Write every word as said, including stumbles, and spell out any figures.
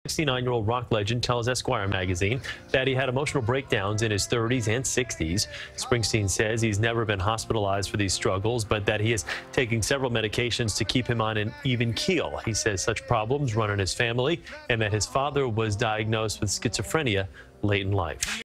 sixty-nine-year-old rock legend tells Esquire magazine that he had emotional breakdowns in his thirties and sixties. Springsteen says he's never been hospitalized for these struggles, but that he is taking several medications to keep him on an even keel. He says such problems run in his family and that his father was diagnosed with schizophrenia late in life.